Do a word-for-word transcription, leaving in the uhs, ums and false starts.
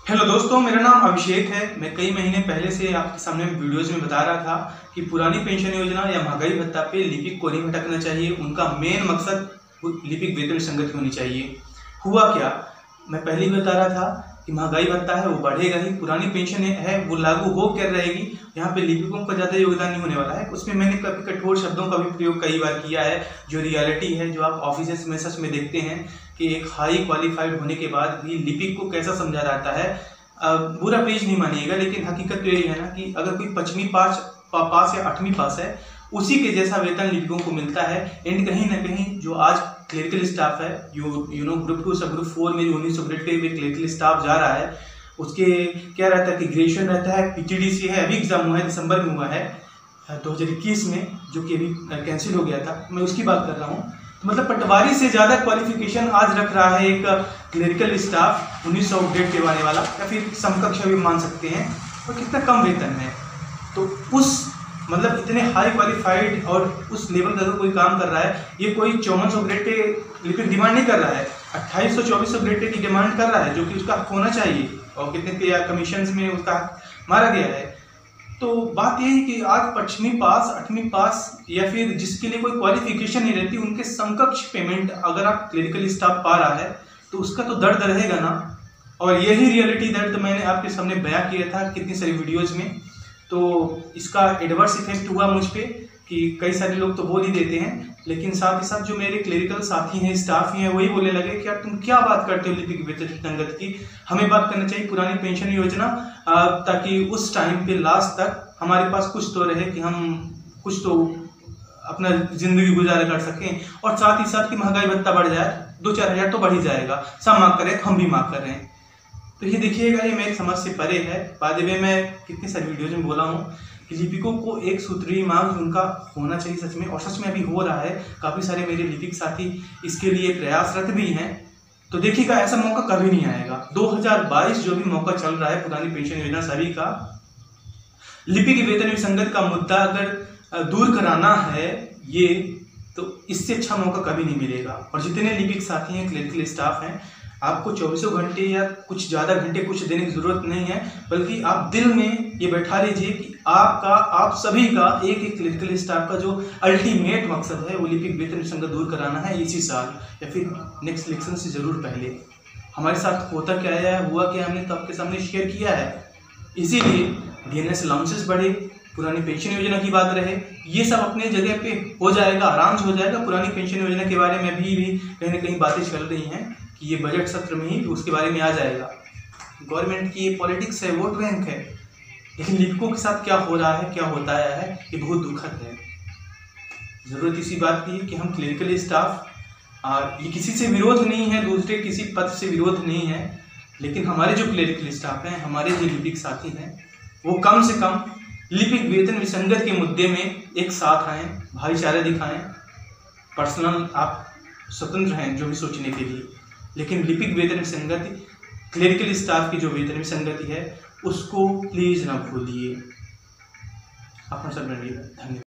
Hello दोस्तों, मेरा नाम अभिषेक है। मैं कई महीने पहले से आपके सामने वीडियोस में बता रहा था कि पुरानी पेंशन योजना या महंगाई भत्ता पे लिपिक को नहीं भटकना चाहिए। उनका मेन मकसद लिपिक वेतन संगति होनी चाहिए। हुआ क्या, मैं पहले ही बता रहा था कि महंगाई भत्ता है वो बढ़ेगा ही, पुरानी पेंशन है वो लागू हो कर रहेगी। यहाँ पे लिपिकों का ज़्यादा योगदान नहीं होने वाला है। उसमें मैंने कभी कठोर शब्दों का भी प्रयोग कई बार किया है। जो रियलिटी है, जो आप ऑफिस में सच में देखते हैं कि एक हाई क्वालिफाइड होने के बाद भी लिपिक को कैसा समझा जाता है। बुरा प्लीज नहीं मानिएगा, लेकिन हकीकत तो यही है ना कि अगर कोई पचवीं पास पा, पास या आठवीं पास है, उसी के जैसा वेतन लिपिकों को मिलता है। एंड कहीं ना कहीं जो आज क्लरिकल स्टाफ है, you you know group two सब ग्रुप फोर में जो उन्नीस सौ ग्रेड पे क्लरिकल स्टाफ जा रहा है, उसके क्या रहता है कि ग्रेजुएशन रहता है, पीटीडीसी है, अभी एग्जाम हुआ है, दिसंबर में हुआ है दो हज़ार इक्कीस में, जो कि अभी कैंसिल हो गया था। मैं उसकी बात कर रहा हूँ। तो मतलब पटवारी से ज़्यादा क्वालिफिकेशन आज रख रहा है एक क्लरिकल स्टाफ, उन्नीस सौ ग्रेड पे आने वाला, या फिर समकक्ष भी मान सकते हैं। और कितना कम वेतन है। तो उस मतलब इतने हाई क्वालिफाइड और उस लेवल का कोई काम कर रहा है, ये कोई चौवन सौ ग्रेड पे लिपिक डिमांड नहीं कर रहा है, अट्ठाईस सौ चौबीस सौ ग्रेड पे की डिमांड कर रहा है, जो कि उसका हक होना चाहिए। और कितने पे कमीशन में उसका मारा गया है। तो बात यह है कि आज पश्चिमी पास, आठवीं पास या फिर जिसके लिए कोई क्वालिफिकेशन नहीं रहती, उनके समकक्ष पेमेंट अगर आप क्लरिकल स्टाफ पा रहा है तो उसका तो दर्द रहेगा ना। और यही रियलिटी दर्द मैंने आपके सामने बयां किया था कितनी सारी वीडियोस में। तो इसका एडवर्स इफेक्ट हुआ मुझ पे कि कई सारे लोग तो बोल ही देते हैं, लेकिन साथ ही साथ जो मेरे क्लरिकल साथी हैं, स्टाफ ही हैं, वही बोलने लगे कि यार तुम क्या बात करते हो लिपिक वेतन संगत की, हमें बात करना चाहिए पुरानी पेंशन योजना, ताकि उस टाइम पे लास्ट तक हमारे पास कुछ तो रहे कि हम कुछ तो अपना जिंदगी गुजारा कर सकें। और साथ ही साथ कि महंगाई भत्ता बढ़ जाए, दो चार हजार तो बढ़ ही जाएगा, सब मांग करें हम भी मांग कर रहे हैं। तो ये देखिएगा, ये मेरी समझ से परे है। बाद में मैं कितनी सारी वीडियोज में बोला हूँ कि लिपिकों को एक सूत्री मांग उनका होना चाहिए सच में, और सच में अभी हो रहा है। काफ़ी सारे मेरे लिपिक साथी इसके लिए प्रयासरत भी हैं। तो देखिएगा, ऐसा मौका कभी नहीं आएगा। दो हज़ार बाईस जो भी मौका चल रहा है पुरानी पेंशन योजना सभी का, लिपिक वेतन विसंगत का मुद्दा अगर दूर कराना है ये, तो इससे अच्छा मौका कभी नहीं मिलेगा। और जितने लिपिक साथी हैं, क्लरिकल स्टाफ हैं, आपको चौबीसों घंटे या कुछ ज़्यादा घंटे कुछ देने की ज़रूरत नहीं है, बल्कि आप दिल में ये बैठा लीजिए कि आपका, आप सभी का एक एक क्लरिकल स्टाफ का जो अल्टीमेट मकसद है वो लिपिक वेतन विसंगत दूर कराना है इसी साल या फिर नेक्स्ट इलेक्शन से ज़रूर पहले। हमारे साथ होता क्या है, हुआ क्या, हमने तो आपके सामने शेयर किया है। इसीलिए डीएनएस अलाउंसेस बढ़े, पुरानी पेंशन योजना की बात रहे, ये सब अपने जगह पे हो जाएगा, आराम से हो जाएगा। पुरानी पेंशन योजना के बारे में भी, भी कहीं ना कहीं बातें चल रही हैं कि ये बजट सत्र में ही उसके बारे में आ जाएगा। गवर्नमेंट की ये पॉलिटिक्स है, वोट बैंक है। लेकिन लिपिकों के साथ क्या हो रहा है, क्या होता आया है, ये बहुत दुखद है। ज़रूरत इसी बात की है कि हम क्लरिकल स्टाफ, ये किसी से विरोध नहीं है, दूसरे किसी पद से विरोध नहीं है, लेकिन हमारे जो क्लरिकल स्टाफ हैं, हमारे जो लिपिक साथी हैं, वो कम से कम लिपिक वेतन विसंगत के मुद्दे में एक साथ आएँ, भाईचारा दिखाएं। पर्सनल आप स्वतंत्र हैं जो भी सोचने के लिए, लेकिन लिपिक वेतन विसंगति, क्लरिकल स्टाफ की जो वेतन विसंगति है, उसको प्लीज ना भूलिए। अपना सब धन्यवाद।